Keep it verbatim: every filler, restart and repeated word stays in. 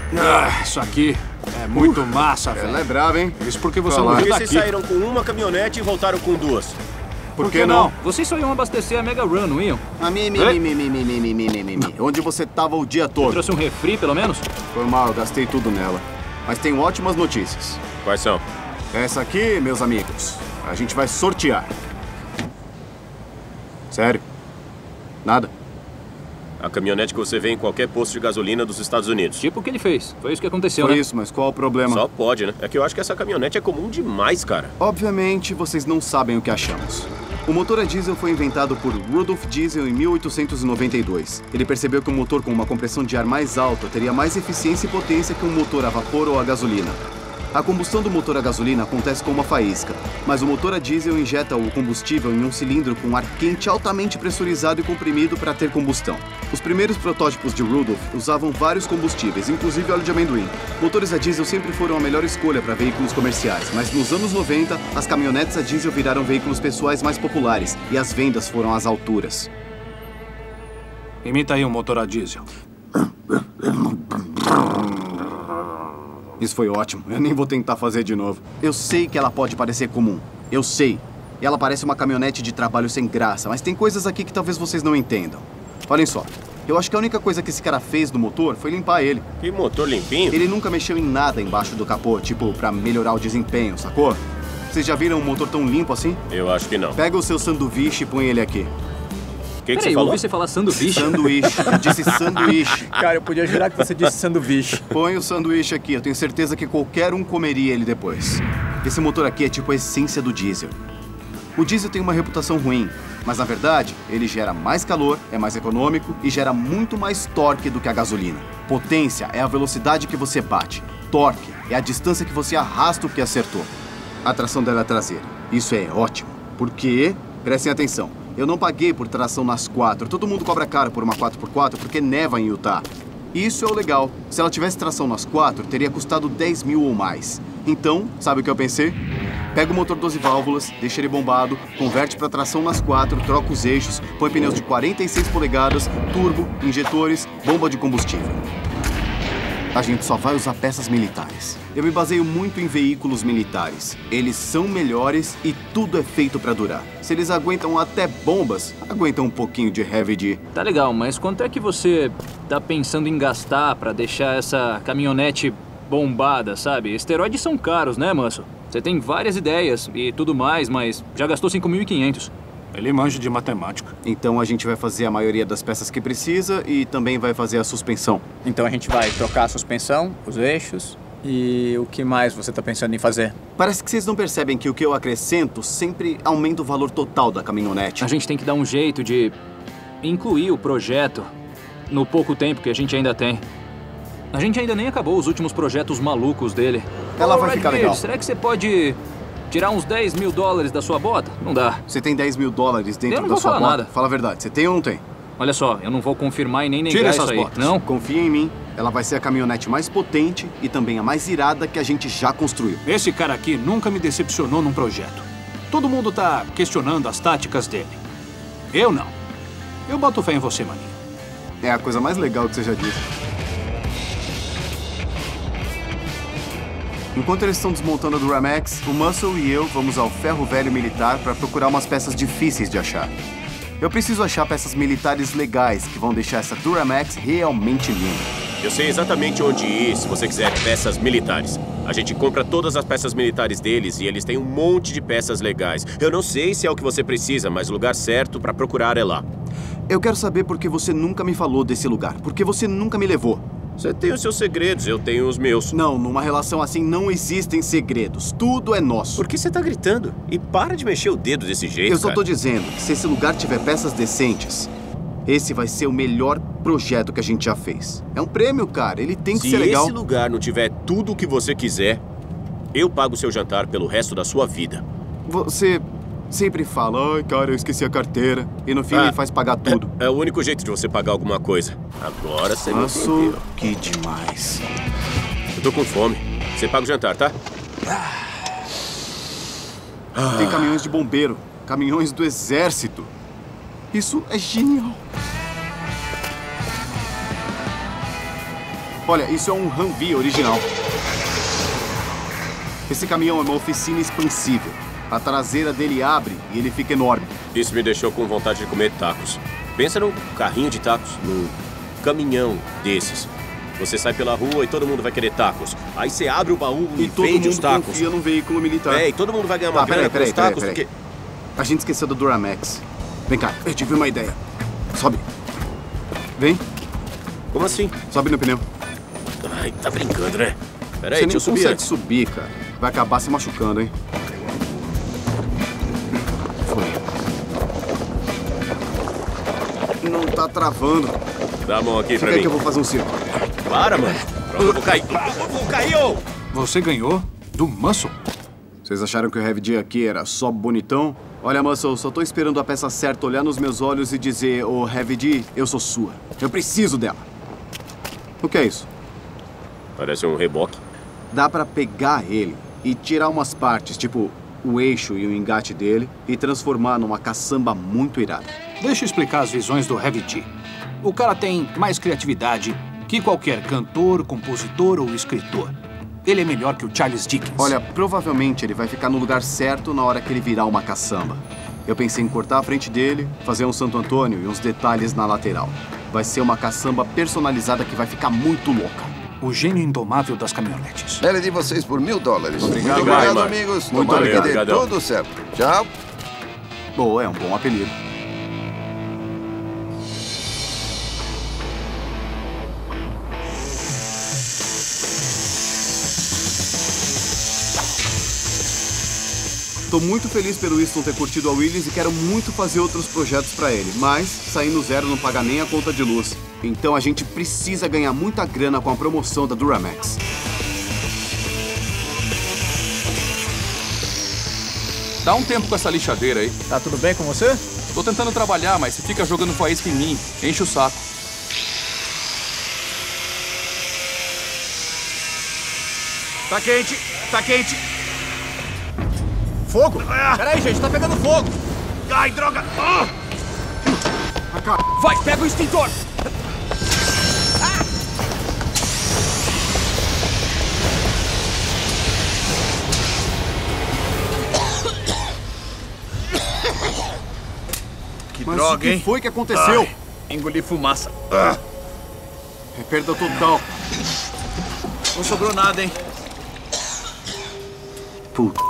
Ah, isso aqui é muito uh, massa, velho. Ela é brava, hein? Isso porque você não viu daqui. Vocês saíram com uma caminhonete e voltaram com duas. Por, Por que, que não? não? Vocês só iam abastecer a Mega Run, não iam? A mi, mi, mi, mi, mi, mi, mi, mi, mi, mi, mi. Onde você tava o dia todo? Você trouxe um refri, pelo menos? Foi mal, eu gastei tudo nela. Mas tenho ótimas notícias. Quais são? Essa aqui, meus amigos, a gente vai sortear. Sério? Nada? A caminhonete que você vê em qualquer posto de gasolina dos Estados Unidos. Tipo o que ele fez. Foi isso que aconteceu, Foi né? isso, mas qual o problema? Só pode, né? É que eu acho que essa caminhonete é comum demais, cara. Obviamente, vocês não sabem o que achamos. O motor a diesel foi inventado por Rudolf Diesel em mil oitocentos e noventa e dois. Ele percebeu que um motor com uma compressão de ar mais alta teria mais eficiência e potência que um motor a vapor ou a gasolina. A combustão do motor a gasolina acontece com uma faísca, mas o motor a diesel injeta o combustível em um cilindro com ar quente altamente pressurizado e comprimido para ter combustão. Os primeiros protótipos de Rudolf usavam vários combustíveis, inclusive óleo de amendoim. Motores a diesel sempre foram a melhor escolha para veículos comerciais, mas nos anos noventa, as caminhonetes a diesel viraram veículos pessoais mais populares e as vendas foram às alturas. Imita aí um motor a diesel. Isso foi ótimo. Eu nem vou tentar fazer de novo. Eu sei que ela pode parecer comum. Eu sei. E ela parece uma caminhonete de trabalho sem graça, mas tem coisas aqui que talvez vocês não entendam. Olhem só. Eu acho que a única coisa que esse cara fez no motor foi limpar ele. Que motor limpinho? Ele nunca mexeu em nada embaixo do capô, tipo, pra melhorar o desempenho, sacou? Vocês já viram um motor tão limpo assim? Eu acho que não. Pega o seu sanduíche e põe ele aqui. Que que Peraí, você eu falou? ouvi você falar sanduíche. Sanduíche. Eu disse sanduíche. Cara, eu podia jurar que você disse sanduíche. Põe o sanduíche aqui. Eu tenho certeza que qualquer um comeria ele depois. Esse motor aqui é tipo a essência do diesel. O diesel tem uma reputação ruim, mas na verdade, ele gera mais calor, é mais econômico e gera muito mais torque do que a gasolina. Potência é a velocidade que você bate. Torque é a distância que você arrasta o que acertou. A tração dela é traseira. Isso é ótimo. Porque, prestem atenção, eu não paguei por tração nas quatro. Todo mundo cobra caro por uma quatro por quatro porque neva em Utah. Isso é o legal. Se ela tivesse tração nas quatro, teria custado dez mil ou mais. Então, sabe o que eu pensei? Pega o motor doze válvulas, deixa ele bombado, converte para tração nas quatro, troca os eixos, põe pneus de quarenta e seis polegadas, turbo, injetores, bomba de combustível. A gente só vai usar peças militares. Eu me baseio muito em veículos militares. Eles são melhores e tudo é feito para durar. Se eles aguentam até bombas, aguentam um pouquinho de heavy de... Tá legal, mas quanto é que você tá pensando em gastar pra deixar essa caminhonete bombada, sabe? Esteroides são caros, né, manso? Você tem várias ideias e tudo mais, mas já gastou cinco mil e quinhentos. Ele manja de matemática. Então a gente vai fazer a maioria das peças que precisa e também vai fazer a suspensão. Então a gente vai trocar a suspensão, os eixos e o que mais você tá pensando em fazer? Parece que vocês não percebem que o que eu acrescento sempre aumenta o valor total da caminhonete. A gente tem que dar um jeito de incluir o projeto no pouco tempo que a gente ainda tem. A gente ainda nem acabou os últimos projetos malucos dele. Ela Ô, vai ficar Redbeard, legal. Será que você pode tirar uns dez mil dólares da sua bota? Não dá. Você tem dez mil dólares dentro Eu não da vou sua falar bota? nada. Fala a verdade, você tem ou não tem? Olha só, eu não vou confirmar e nem negar Tira isso essas aí. botas. Não? Confia em mim, ela vai ser a caminhonete mais potente e também a mais irada que a gente já construiu. Esse cara aqui nunca me decepcionou num projeto. Todo mundo tá questionando as táticas dele. Eu não. Eu boto fé em você, maninho. É a coisa mais legal que você já disse. Enquanto eles estão desmontando a Duramax, o Muscle e eu vamos ao ferro velho militar para procurar umas peças difíceis de achar. Eu preciso achar peças militares legais que vão deixar essa Duramax realmente linda. Eu sei exatamente onde ir se você quiser peças militares. A gente compra todas as peças militares deles e eles têm um monte de peças legais. Eu não sei se é o que você precisa, mas o lugar certo para procurar é lá. Eu quero saber por que você nunca me falou desse lugar. Por que você nunca me levou. Você tem os seus segredos, eu tenho os meus. Não, numa relação assim não existem segredos. Tudo é nosso. Por que você tá gritando? E para de mexer o dedo desse jeito, Eu só cara. tô dizendo que se esse lugar tiver peças decentes, esse vai ser o melhor projeto que a gente já fez. É um prêmio, cara. Ele tem que Se ser legal. esse lugar não tiver tudo o que você quiser, eu pago o seu jantar pelo resto da sua vida. Você sempre fala, ai, cara, eu esqueci a carteira. E no fim Ah, ele faz pagar tudo. É, é o único jeito de você pagar alguma coisa. Agora você me Nossa, entendeu. que demais. Eu tô com fome. Você paga o jantar, tá? Tem caminhões de bombeiro, caminhões do exército. Isso é genial. Olha, isso é um Humvee original. Esse caminhão é uma oficina expansível. A traseira dele abre e ele fica enorme. Isso me deixou com vontade de comer tacos. Pensa num carrinho de tacos, num caminhão desses. Você sai pela rua e todo mundo vai querer tacos. Aí você abre o baú e, E todo vende mundo os tacos. confia num veículo militar. É, e todo mundo vai ganhar uma Ah, peraí, grana com peraí, os tacos, peraí, peraí. porque... A gente esqueceu do Duramax. Vem cá, eu tive uma ideia. Sobe. Vem, Como assim? sobe no pneu. Ai, tá brincando, né? Peraí, Você deixa nem eu subir consegue antes. subir, cara. Vai acabar se machucando, hein? Foi. Não tá travando. Dá a mão aqui Fica pra aí mim. que eu vou fazer um círculo. Para, mano. Pronto, eu vou cair. Eu vou cair, ô! Você ganhou do Muscle? Vocês acharam que o Heavy D aqui era só bonitão? Olha, Muscle, só tô esperando a peça certa olhar nos meus olhos e dizer: ô, Heavy D, eu sou sua. Eu preciso dela. O que é isso? Parece um reboque. Dá pra pegar ele e tirar umas partes, tipo o eixo e o engate dele, e transformar numa caçamba muito irada. Deixa eu explicar as visões do Heavy D. O cara tem mais criatividade que qualquer cantor, compositor ou escritor. Ele é melhor que o Charles Dickens. Olha, provavelmente ele vai ficar no lugar certo na hora que ele virar uma caçamba. Eu pensei em cortar a frente dele, fazer um Santo Antônio e uns detalhes na lateral. Vai ser uma caçamba personalizada que vai ficar muito louca. O gênio indomável das caminhonetes. Ele de vocês por mil dólares. Obrigado, Muito obrigado, Mark. amigos. Muito Tomara obrigado. que dê Obrigadão. tudo certo. Tchau. Boa, é um bom apelido. Tô muito feliz pelo Winston ter curtido a Willys e quero muito fazer outros projetos pra ele. Mas sair no zero não paga nem a conta de luz. Então a gente precisa ganhar muita grana com a promoção da Duramax. Dá um tempo com essa lixadeira aí. Tá tudo bem com você? Tô tentando trabalhar, mas você fica jogando faísca em mim. Enche o saco. Tá quente, tá quente. Fogo? Peraí, gente, tá pegando fogo. Ai, droga. Ah! Vai, pega o extintor! Que Mas droga, o que hein? foi que aconteceu? Ai, engoli fumaça. É perda total. Não sobrou nada, hein? Puta.